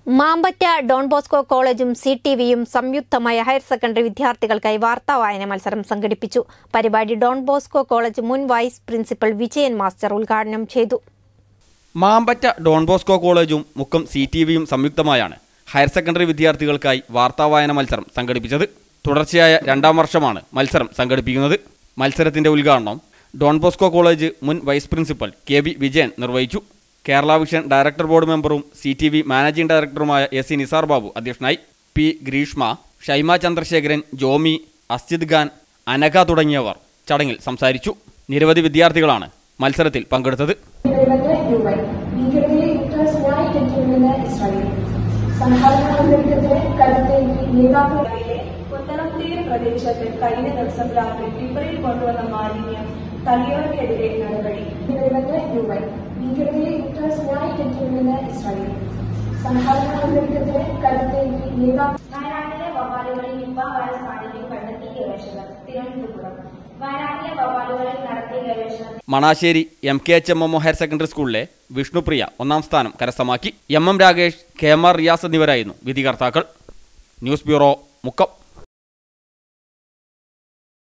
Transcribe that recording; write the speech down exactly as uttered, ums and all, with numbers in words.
Mampatta Don Bosco കോളേജും C T വിയും സംയുക്തമായ ഹയർ സെക്കൻഡറി വിദ്യാർത്ഥികൾക്കായി വാർത്താവായന മത്സരം സംഘടിപ്പിച്ചു. പരിപാടി ഡോൺ ബോസ്കോ കോളേജ് മുൻ വൈസ് പ്രിൻസിപ്പൽ വിജയൻ മാസ്റ്റർ ഉദ്ഘാടനം ചെയ്തു. മാമ്പറ്റ ഡോൺ ബോസ്കോ കോളേജും മുക്കം സി ടി വിയും സംയുക്തമായാണ് ഹയർ സെക്കൻഡറി വിദ്യാർത്ഥികൾക്കായി വാർത്താവായന മത്സരം സംഘടിപ്പിച്ചത്. തുടർച്ചയായ രണ്ടാം വർഷമാണ് മത്സരം സംഘടിപ്പിക്കുന്നത്. മത്സരത്തിന്റെ ഉദ്ഘാടനം ഡോൺ ബോസ്കോ കോളേജ് മുൻ vice principal K V Vijayan നിർവഹിച്ചു. കേരള വിഷൻ ഡയറക്ടർ ബോർഡ് മെമ്പറും സി ടി വി മാനേജിംഗ് ഡയറക്ടറുമായ എസ് സി നിസാർ ബാബു അധ്യക്ഷനായി. പി ഗ്രീഷ്മ, ഷൈമ ചന്ദ്രശേഖരൻ, ജോമി, അസ്ജിദ് ഖാൻ, അനഘ തുടങ്ങിയവർ ചടങ്ങിൽ സംസാരിച്ചു. നിരവധി വിദ്യാർത്ഥികളാണ് മത്സരത്തിൽ പങ്കെടുത്തത്. പ്രദേശത്ത് കഴിഞ്ഞ ദിവസം രാത്രി ടിപ്പറിൽ കൊണ്ടുവന്ന മാലിന്യം തള്ളിയവർക്കെതിരെ നടപടി. വയനാട്ടിലെ വവ്വാലുകളിൽ നിപ്പ വൈറസ് സാന്നിധ്യം കണ്ടെത്തിയ ഗവേഷകർ തിരുവനന്തപുരം. വയനാട്ടിലെ വവ്വാലുകളിൽ നടത്തിയ ഗവേഷണം Manassery M K H M M higher secondary സ്കൂളിലെ വിഷ്ണുപ്രിയ ഒന്നാം സ്ഥാനം കരസ്ഥമാക്കി. M M Rakesh, K M R Riyas എന്നിവരായിരുന്നു വിധികർത്താക്കൾ. News bureau, Mukkam.